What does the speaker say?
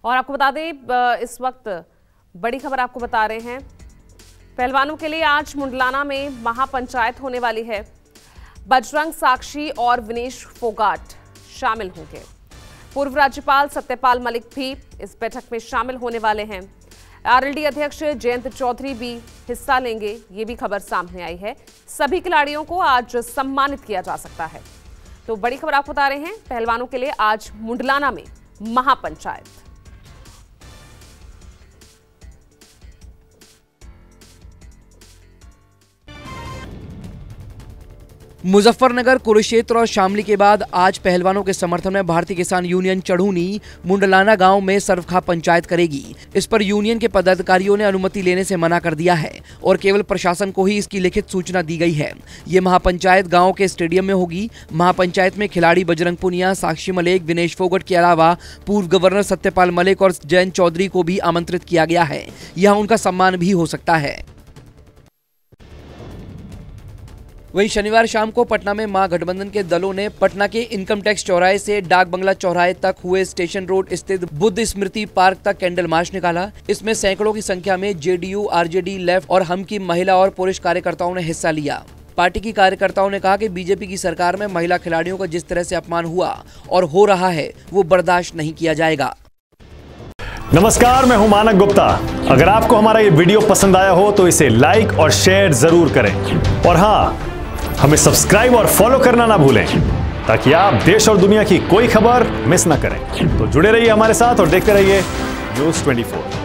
और आपको बता दें इस वक्त बड़ी खबर आपको बता रहे हैं, पहलवानों के लिए आज मुंडलाना में महापंचायत होने वाली है। बजरंग साक्षी और विनेश फोगाट शामिल होंगे। पूर्व राज्यपाल सत्यपाल मलिक भी इस बैठक में शामिल होने वाले हैं। आरएलडी अध्यक्ष जयंत चौधरी भी हिस्सा लेंगे, ये भी खबर सामने आई है। सभी खिलाड़ियों को आज सम्मानित किया जा सकता है। तो बड़ी खबर आपको बता रहे हैं, पहलवानों के लिए आज मुंडलाना में महापंचायत। मुजफ्फरनगर, कुरुक्षेत्र और शामली के बाद आज पहलवानों के समर्थन में भारतीय किसान यूनियन चढ़ूनी मुंडलाना गांव में सर्वखा पंचायत करेगी। इस पर यूनियन के पदाधिकारियों ने अनुमति लेने से मना कर दिया है और केवल प्रशासन को ही इसकी लिखित सूचना दी गई है। ये महापंचायत गांव के स्टेडियम में होगी। महापंचायत में खिलाड़ी बजरंग पुनिया, साक्षी मलिक, विनेश फोगाट के अलावा पूर्व गवर्नर सत्यपाल मलिक और जयंत चौधरी को भी आमंत्रित किया गया है। यहाँ उनका सम्मान भी हो सकता है। वहीं शनिवार शाम को पटना में महागठबंधन के दलों ने पटना के इनकम टैक्स चौराहे से डाक बंगला चौराहे तक हुए स्टेशन रोड स्थित बुद्ध स्मृति पार्क तक कैंडल मार्च निकाला। इसमें सैकड़ों की संख्या में जेडीयू, आरजेडी, लेफ्ट और हम की महिला और पुरुष कार्यकर्ताओं ने हिस्सा लिया। पार्टी की कार्यकर्ताओं ने कहा कि बीजेपी की सरकार में महिला खिलाड़ियों का जिस तरह से अपमान हुआ और हो रहा है वो बर्दाश्त नहीं किया जाएगा। नमस्कार, मैं हूं मानक गुप्ता। अगर आपको हमारा ये वीडियो पसंद आया हो तो इसे लाइक और शेयर जरूर करें और हाँ, हमें सब्सक्राइब और फॉलो करना ना भूलें ताकि आप देश और दुनिया की कोई खबर मिस ना करें। तो जुड़े रहिए हमारे साथ और देखते रहिए न्यूज़ 24।